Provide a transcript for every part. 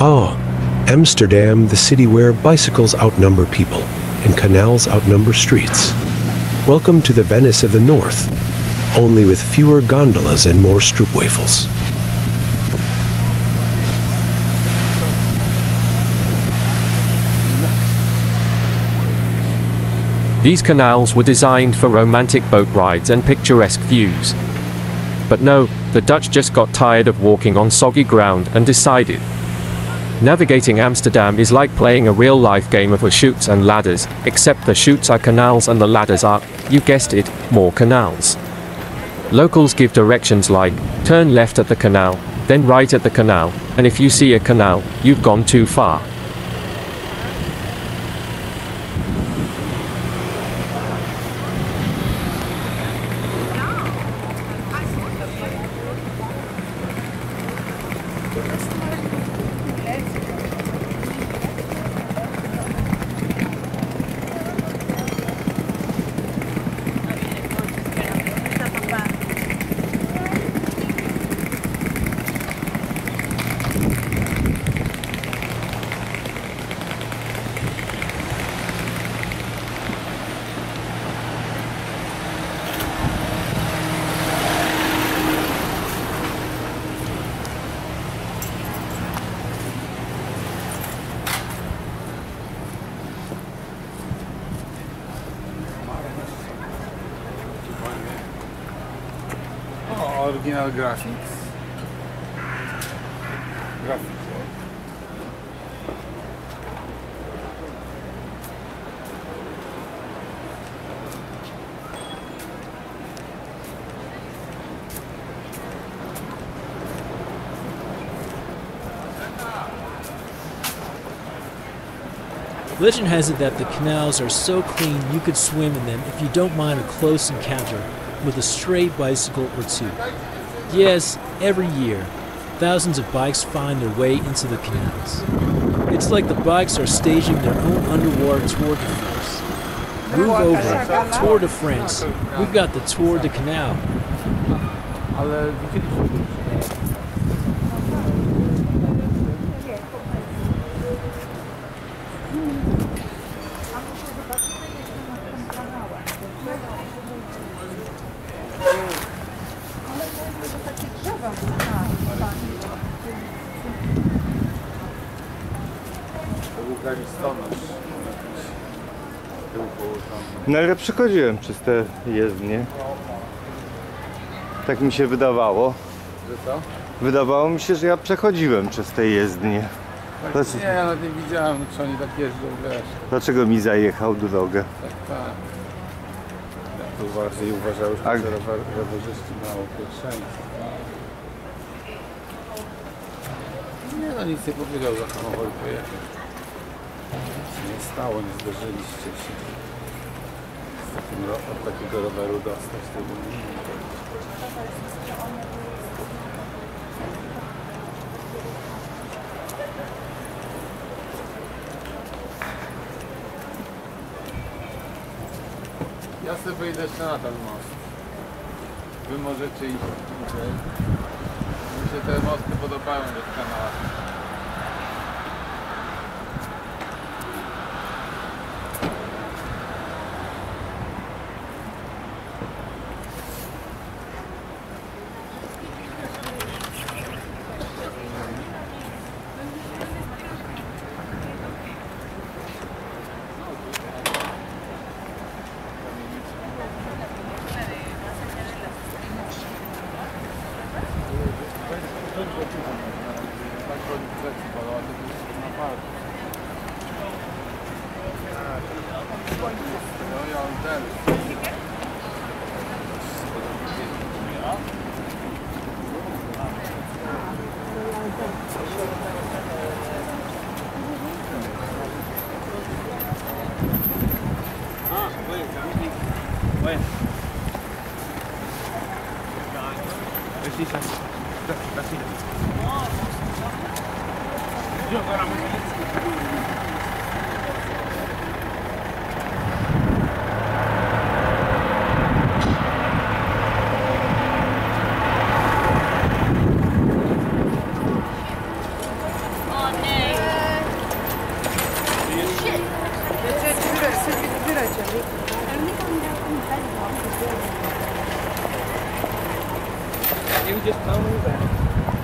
Oh, Amsterdam, the city where bicycles outnumber people and canals outnumber streets. Welcome to the Venice of the North, only with fewer gondolas and more stroopwafels. These canals were designed for romantic boat rides and picturesque views. But no, the Dutch just got tired of walking on soggy ground and decided. Navigating Amsterdam is like playing a real-life game of chutes and ladders, except the chutes are canals and the ladders are, you guessed it, more canals. Locals give directions like, turn left at the canal, then right at the canal, and if you see a canal, you've gone too far. Original graphics. Legend has it that the canals are so clean you could swim in them if you don't mind a close encounter with a stray bicycle or two. Yes, every year, thousands of bikes find their way into the canals. It's like the bikes are staging their own underwater Tour de France. Move over, Tour de France. We've got the Tour de Canal. No ale przechodziłem przez te jezdnie. Tak mi się wydawało. Że co? Wydawało mi się, że ja przechodziłem przez te jezdnie. Nie, ja nawet nie widziałem, czy oni tak jeżdżą, wiesz. Dlaczego mi zajechał drogę? Tak. Ja tu bardziej uważałem, że rowerzyści mało pierwszeństwa. Nie no, nic nie powiedział, zahamował i pojechał. Nic się nie stało, nie zderzyliście się. Od takiego roweru dostać tego nie. Ja sobie wyjdę jeszcze na ten most. Wy możecie iść tutaj. Mi się te mosty podobają do kanału. Oh, no. You just tell me that.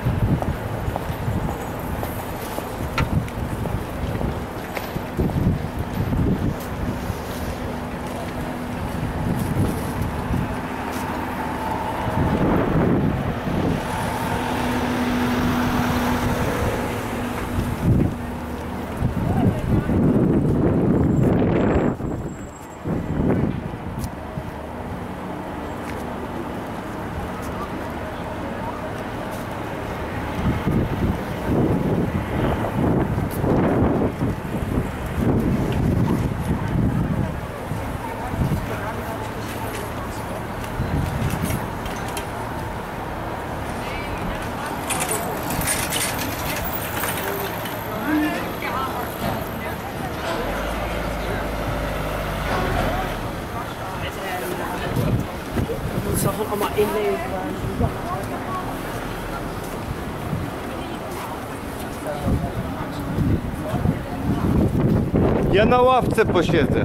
Ja na ławce posiedzę.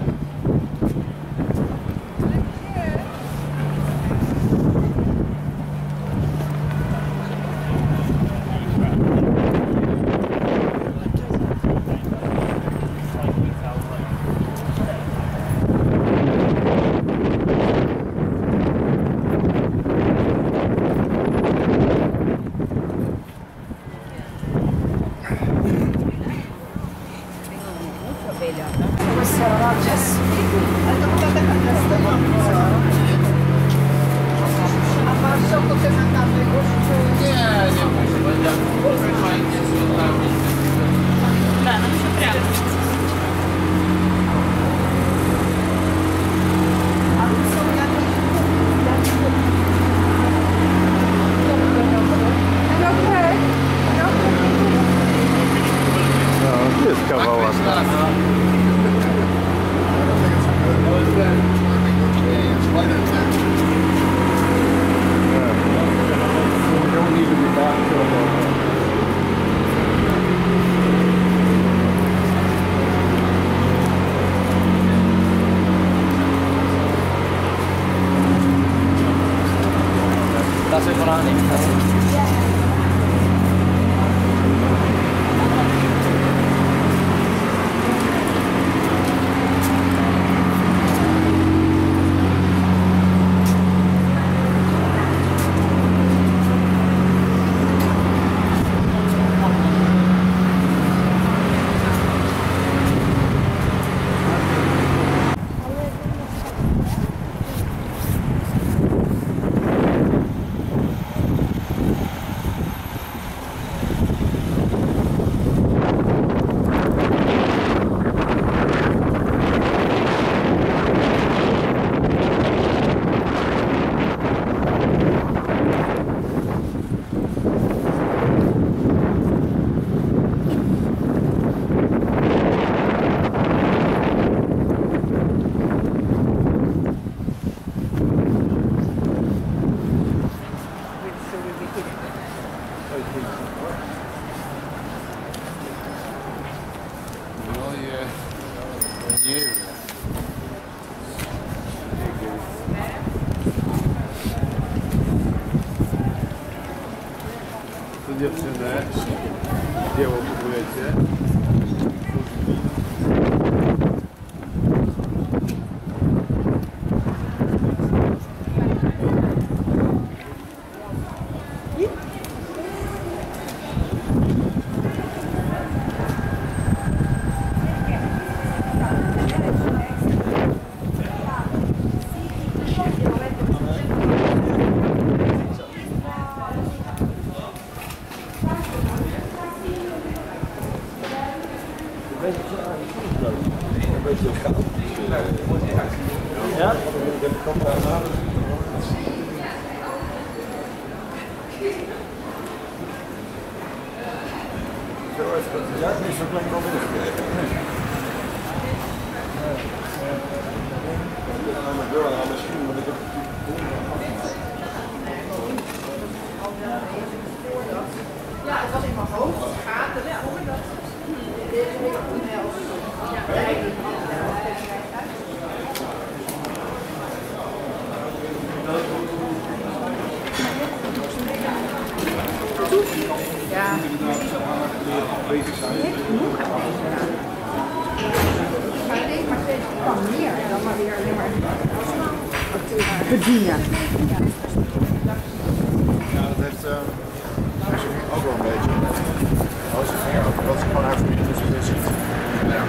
Jest kawał ładny. That's it, what I need. Tu dziewczynę, dzieło kupujecie. Ja, het was in mijn hoofd. Gaat er wel. Ja, kwam neer en dan maar weer alleen maar bedienen. Ja, dat heeft ook wel een beetje. Als je vinger ook, dat is gewoon haar familie tussen zit. Ja.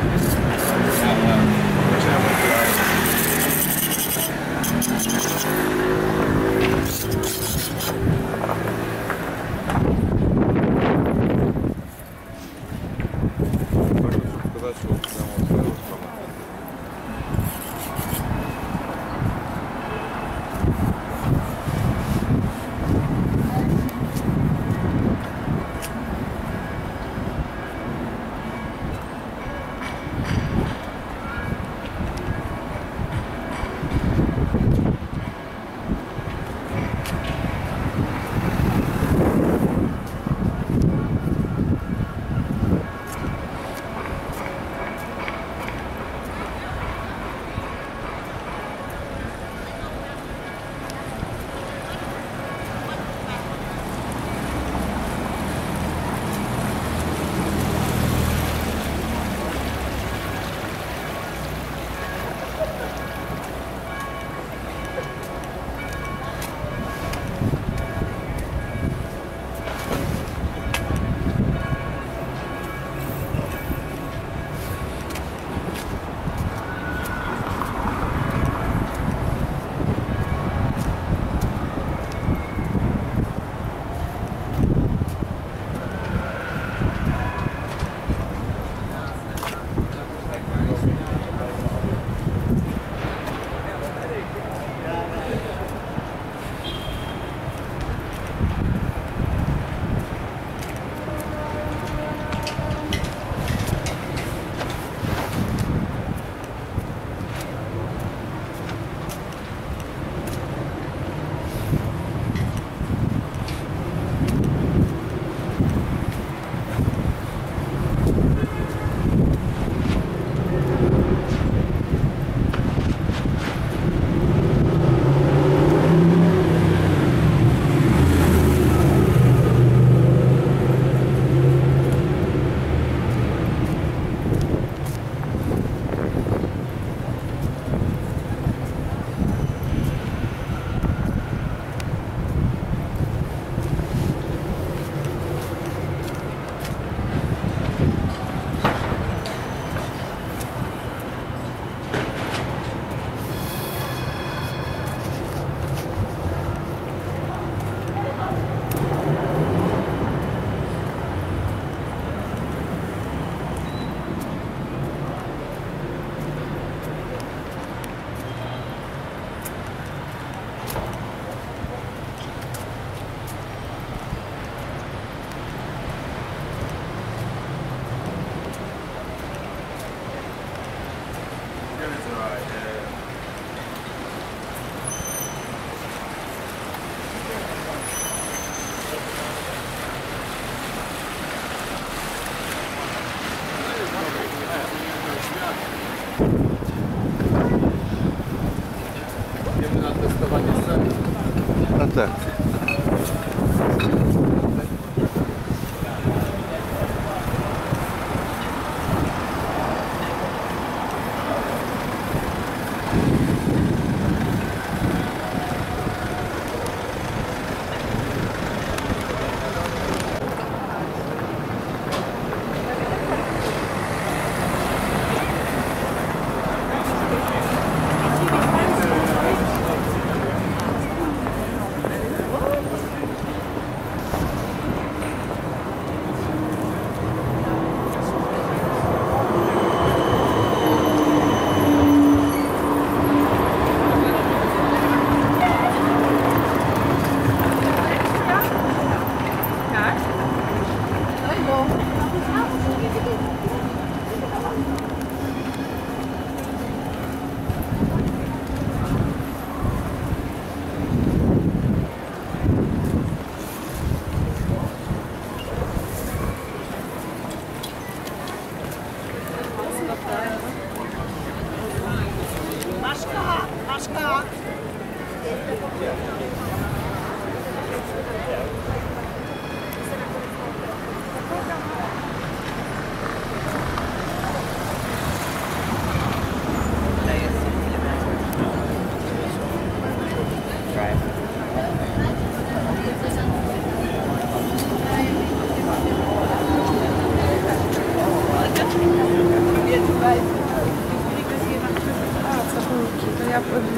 Tak.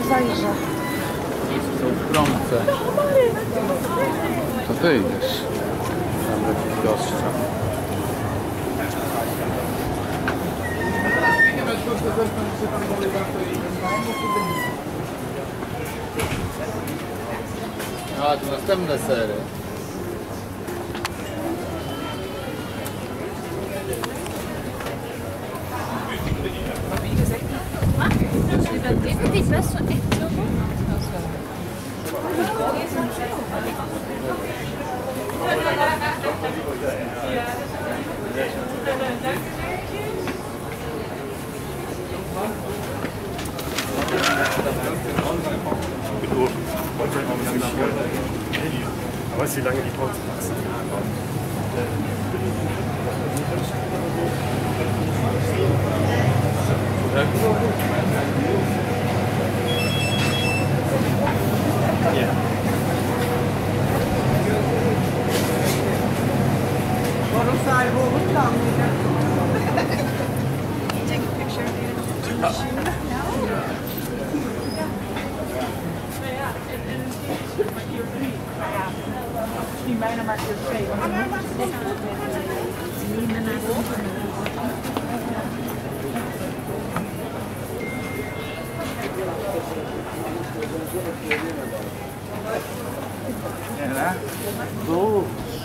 zajrzę. Są w promce. To ty idziesz. Tam jakiś gościa. A, tu następne sery. Die best wel echt heel goed. Aber weißt du, wie lange die Pause wachsen? Take a picture. Misschien bijna maar keer 2. Ja, zo.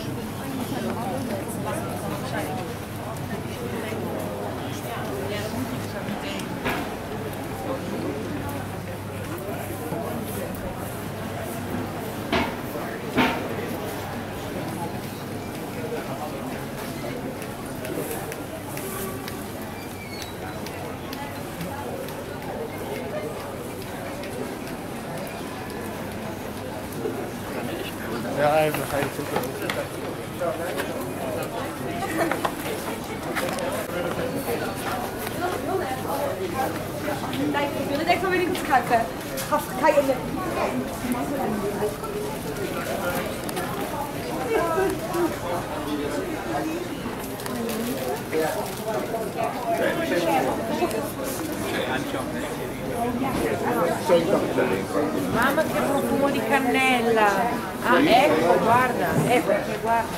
Ja, even ga je zoeken. Ik wil echt wel weer niet goed schuiven. Ga je met. Mamma che profumo di cannella. Ah, ecco, guarda, ecco che guarda.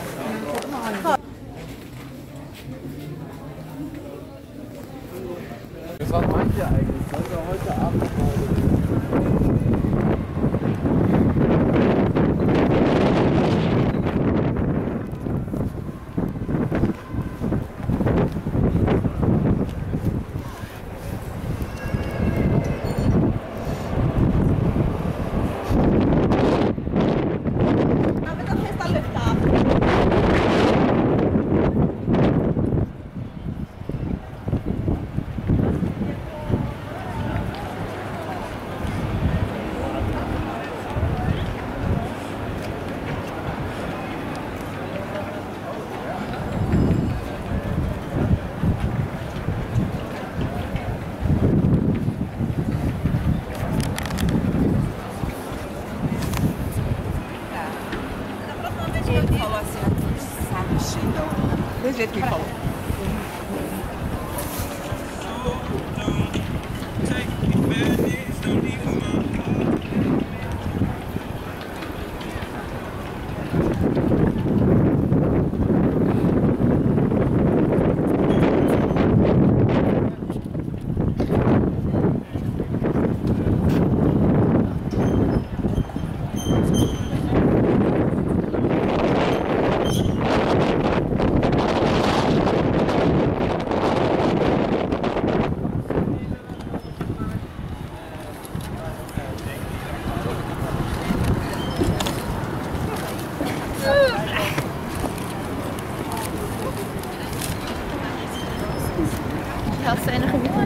Was meint ihr eigentlich? Sollen wir heute Abend Do jeito que ele falou. Hast du eine Gewinner?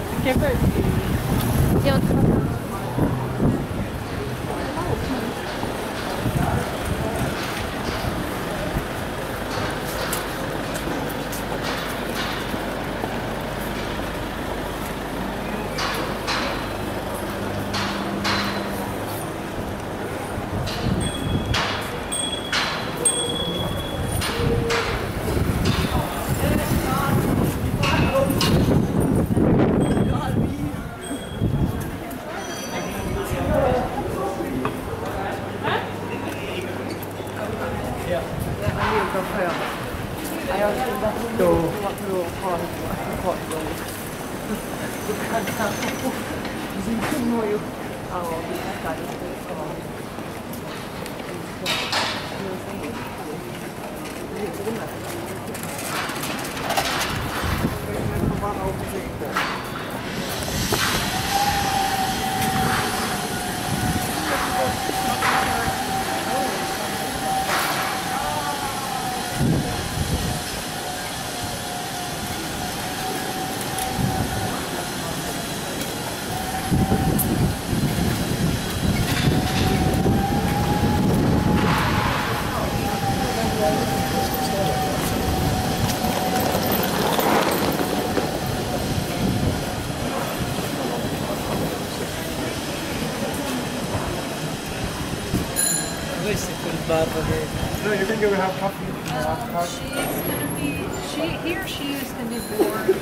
No, you think you will have coffee? She's gonna be, he or she is gonna be bored.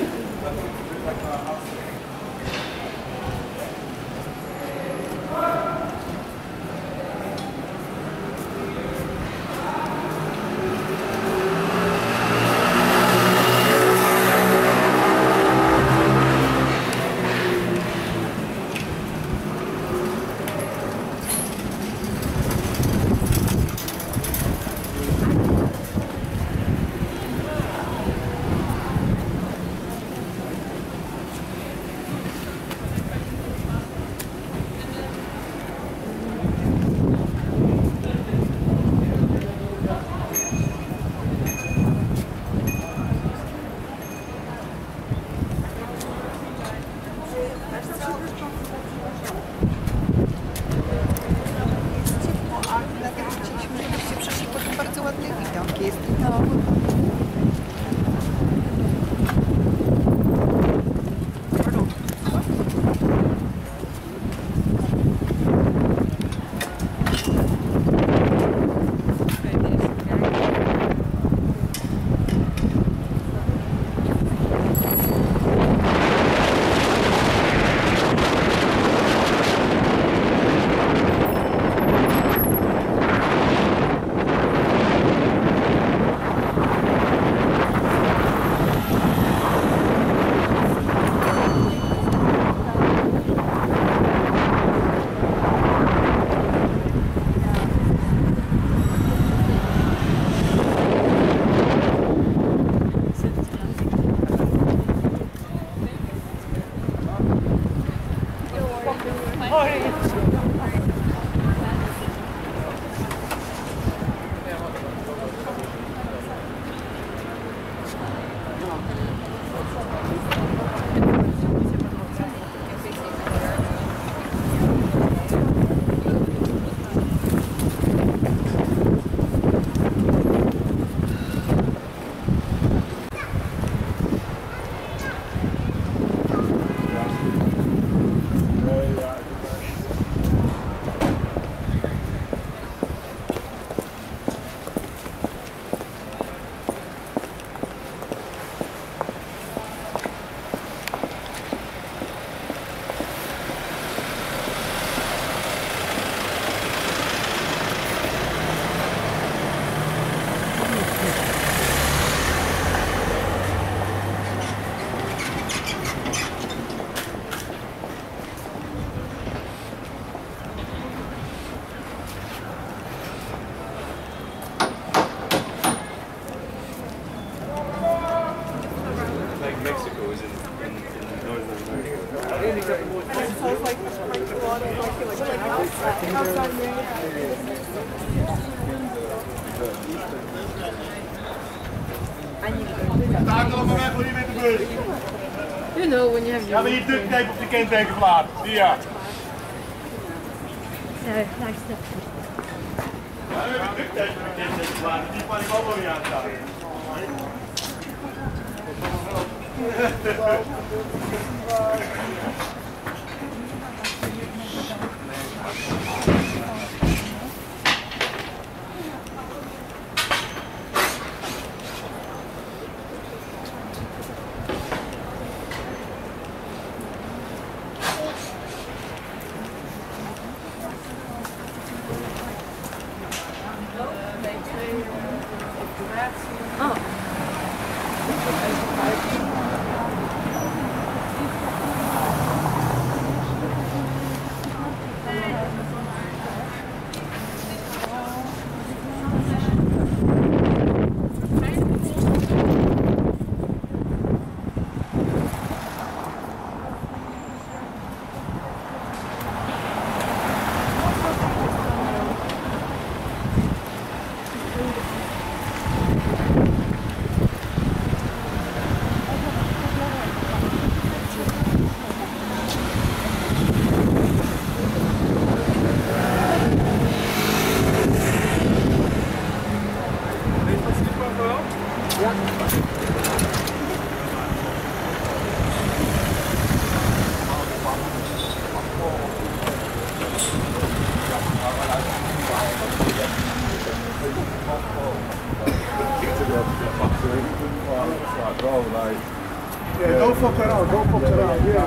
Tackle op me weg, wil je met de bus? You know when you have Ja, maar die duct tape op de kentekenplaat. Ja. Ja, nice. Ja, we hebben duct tape op de kentekenplaat. Die kan ik ook wel weer aanstaan. Go fuck around, go fuck around. Yeah.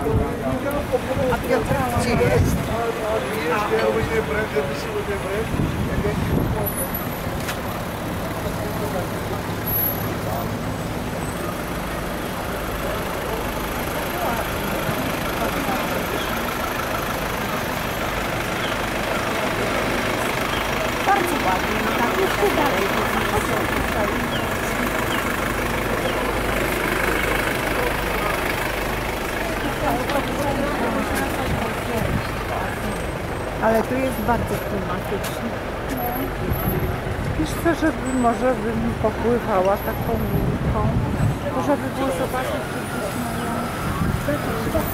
Bardzo ładnie, no tak, jeszcze dalej. Ale tu jest bardzo klimatycznie. Wiesz co, żeby może bym popływała taką łódką, to żeby było zobaczyć, czy gdzieś mają...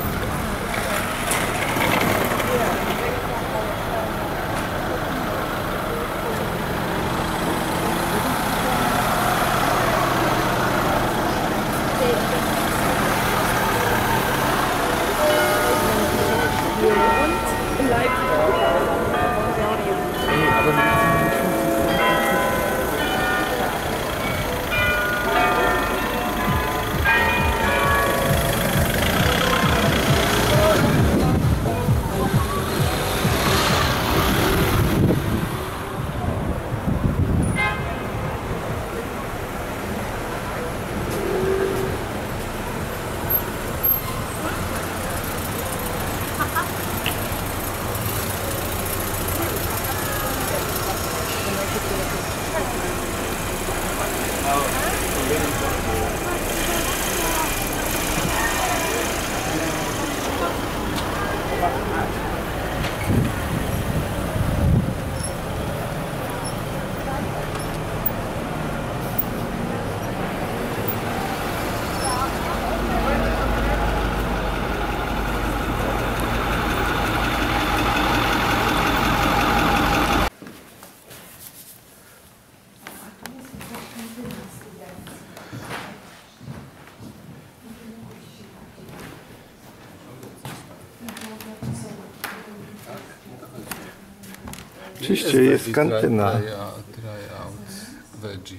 Oczywiście jest kantyna. Try out veggie.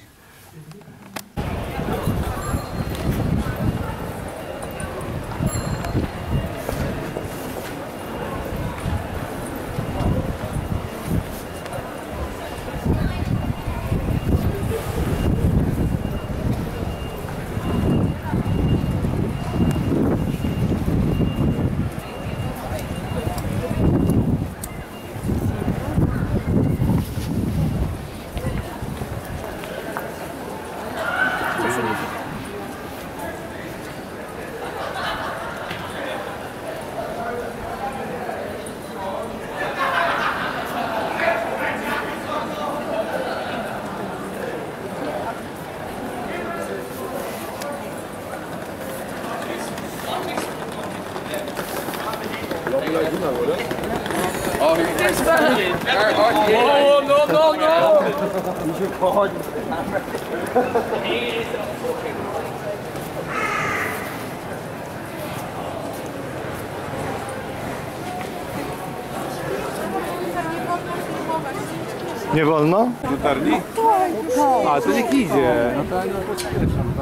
Nie wolno? Latarni? A, to niech idzie. No to ja nie pośpieszam.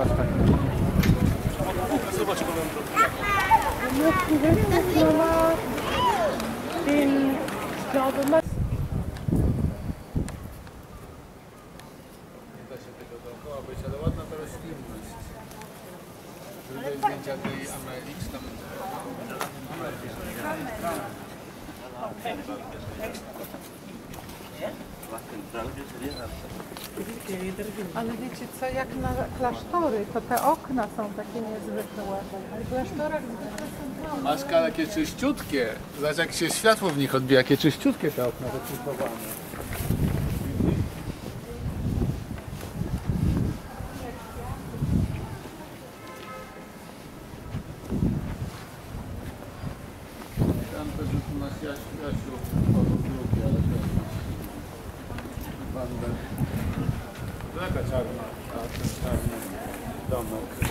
Zobacz, ale ładna ta roślinność. Zrobię zdjęcia tej X tam. Ale wiecie co, jak na klasztory, to te okna są takie niezwykłe. W klasztorach zwykle są domy. Masz takie czyściutkie. Zobacz jak się światło w nich odbija, jakie czyściutkie te okna wycyfrowane. Tam też u nas Jasiu drugi, ale to jest banda. Taka czarna, a ten czarny domek.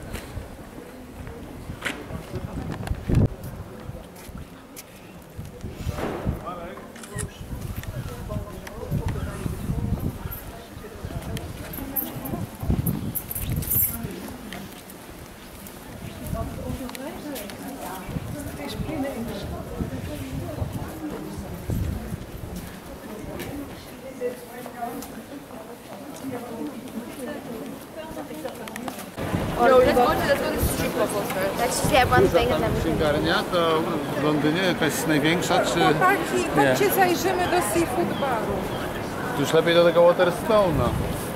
No, let's go to the street level first. Let's just get one thing and then we can... Księgarnia to w Londynie jakaś największa, czy... Chłopaki, chodźcie zajrzymy do seafood baru. Już lepiej do tego Waterstone'a.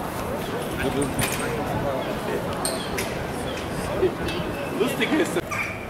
Lustig jest.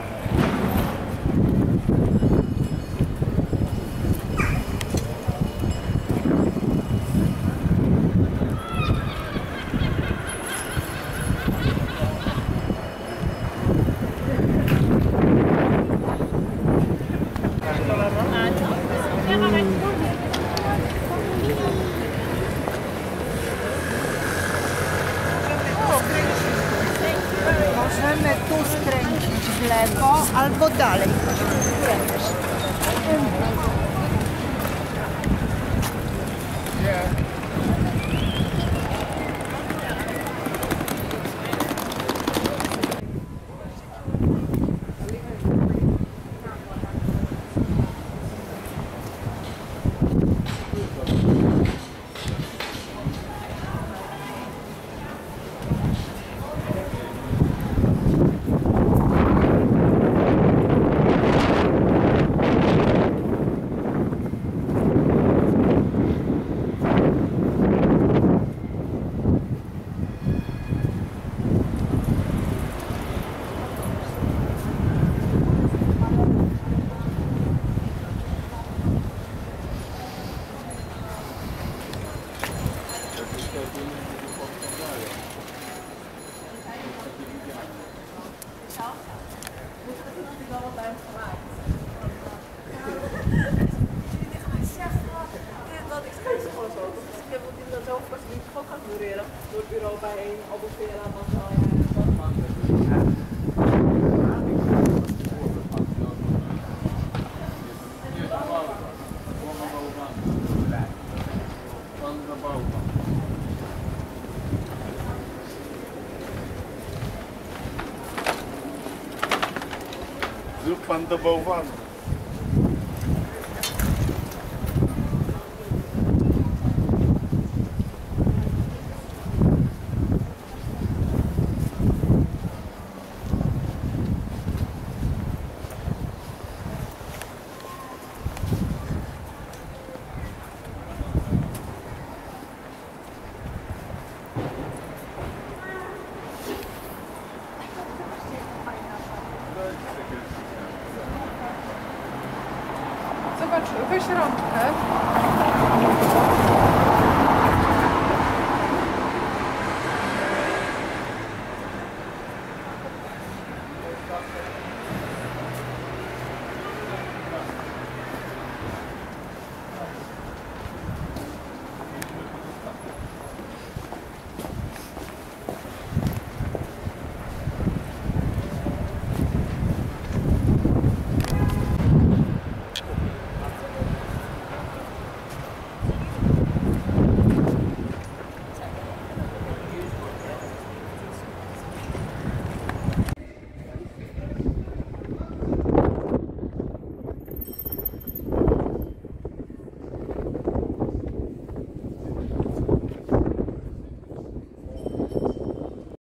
Możemy tu skręcić w lewo albo dalej. Zrób pan do bałwanu. Zobacz, weź rączkę.